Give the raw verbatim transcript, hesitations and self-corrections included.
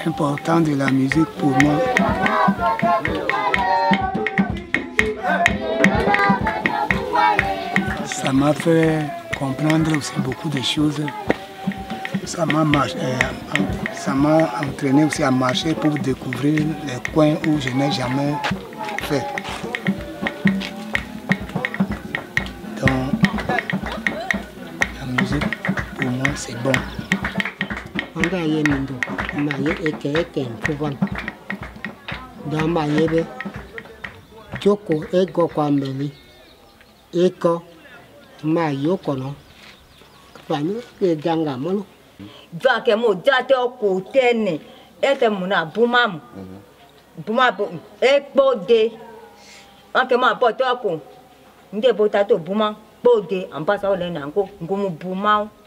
important de la musique pour moi. Ça m'a fait comprendre aussi beaucoup de choses. Ça m'a euh, entraîné aussi à marcher pour découvrir les coins où je n'ai jamais fait. Donc, la musique, pour moi, c'est bon. Joko ego kwa mbeli eko ma yoko no kwani e janga mono va ke mo date ko tene ete muna bumam buma e pode an ke ma poto ko nde botato buma pode an pasa ole na ko ngumu buma